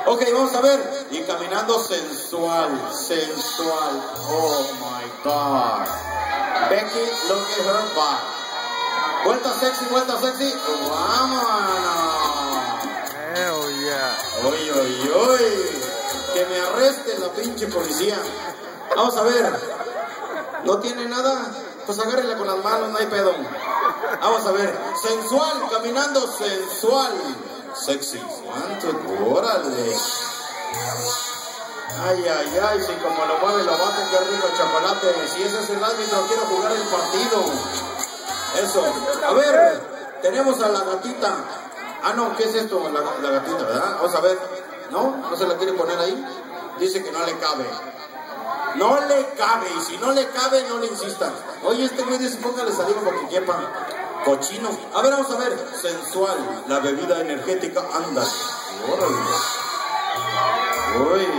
Ok, vamos a ver. Y caminando sensual, sensual. Oh my God. Becky, look at her butt. Vuelta sexy, vuelta sexy. Vámonos. Hell yeah. Uy, uy, uy. Que me arreste la pinche policía. Vamos a ver. ¿No tiene nada? Pues agárrela con las manos, no hay pedo. Vamos a ver. Sensual, caminando sensual. Sexy. ¿Cuánto? Órale. Ay, ay, ay. Si como lo mueve, lo bate, qué rico el chocolate. Si ese es el árbitro, quiero jugar el partido. Eso. A ver. Tenemos a la gatita. Ah, no, ¿qué es esto? La gatita, ¿verdad? Vamos a ver. ¿No? ¿No se la quiere poner ahí? Dice que no le cabe. No le cabe, y si no le cabe, no le insistan. Oye, este güey dice, póngale saliva para que quepa. Cochino. A ver, vamos a ver. Sensual, la bebida energética, anda. Órale. Uy.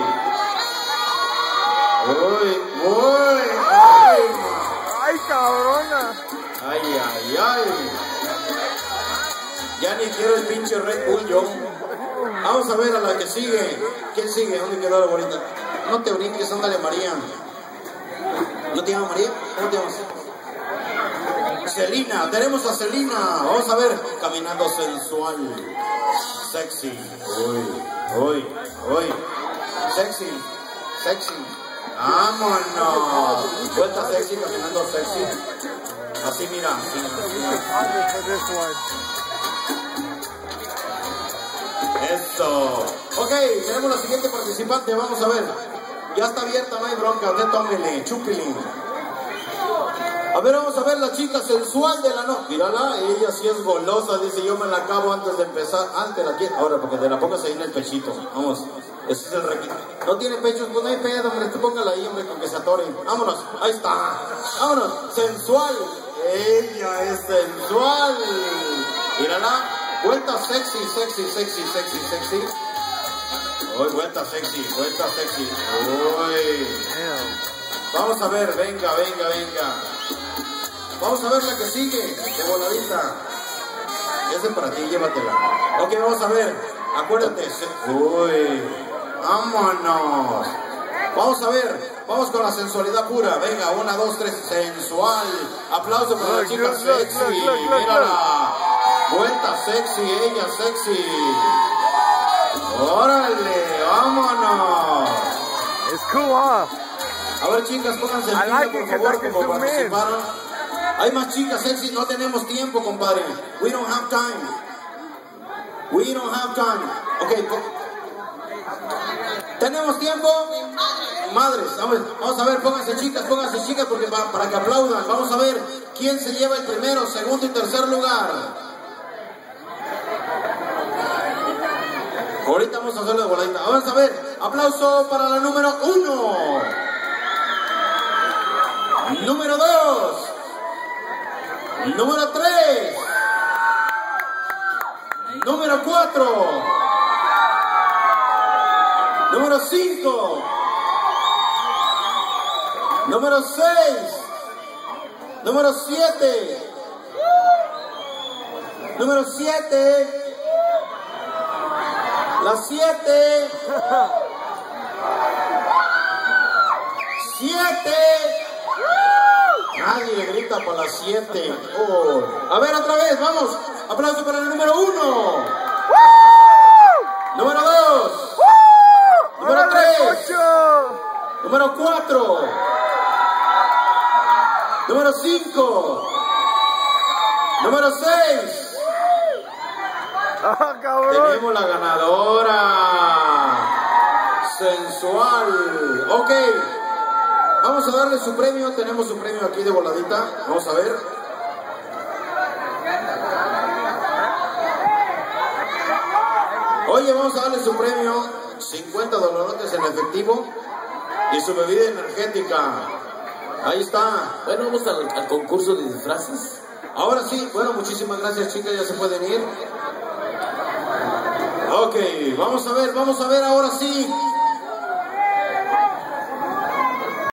Uy, uy. Ay, Ay, cabrona. ay, ay, ay. Ya ni quiero el pinche Red Bull yo. Vamos a ver a la que sigue. ¿Quién sigue? ¿Dónde quedó la bonita? No te brinques, ándale María. ¿No te llamas María? ¿Cómo te llamas? Celina, tenemos a Celina. Vamos a ver, caminando sensual. Sexy. Uy, uy, uy. Sexy, sexy. Vámonos. Vuelta sexy, caminando sexy. Así mira, así mira. Eso. Ok, tenemos la siguiente participante, vamos a ver. Ya está abierta, no hay bronca, usted tómele, chúpile. A ver, vamos a ver la chica sensual de la noche. Mírala, ella sí es golosa, dice yo me la acabo antes de empezar. Antes la quiero, ahora porque te la pongas ahí en el pechito. Vamos, ese es el requisito. No tiene pechos, pues no hay pedo, hombre, tú póngala ahí, hombre, con que se atore. Vámonos, ahí está. Vámonos, sensual. Ella es sensual. Mírala. Vuelta sexy, sexy, sexy, sexy, sexy. Uy, vuelta sexy, vuelta sexy. Uy. Vamos a ver, venga, venga, venga. Vamos a ver la que sigue, de voladita. Ese para ti, llévatela. Ok, vamos a ver. Acuérdate. Uy. Vámonos. Vamos a ver. Vamos con la sensualidad pura. Venga, 1, 2, 3. Sensual. Aplauso para la chica sexy. Mírala. Vuelta sexy, ella sexy. Órale, vámonos. It's cool, huh? A ver, chicas, pónganse en pila, por favor, como participaron. Hay más chicas sexy, no tenemos tiempo, compadre. We don't have time. We don't have time. Ok, ¿tenemos tiempo? Madres, vamos a ver, pónganse chicas, porque para que aplaudan. Vamos a ver quién se lleva el primero, segundo y tercer lugar. Ahorita vamos a hacerlo de voladita. Vamos a ver. Aplauso para la número 1. Número 2. Número 3. Número 4. Número 5. Número 6. Número 7. Número 7. La 7. 7. Nadie le grita para la 7. Oh. A ver, otra vez, vamos. Aplauso para el número 1. Número 2. Número 3. Número 4. Número 5. Número 6. Ah, cabrón. Tenemos la ganadora. Sensual. Ok. Vamos a darle su premio. Tenemos su premio aquí de voladita. Vamos a ver. Oye, vamos a darle su premio. $50 en efectivo. Y su bebida energética. Ahí está. Bueno, vamos al concurso de disfraces. Ahora sí. Bueno, muchísimas gracias, chicas. Ya se pueden ir. Ok, vamos a ver ahora sí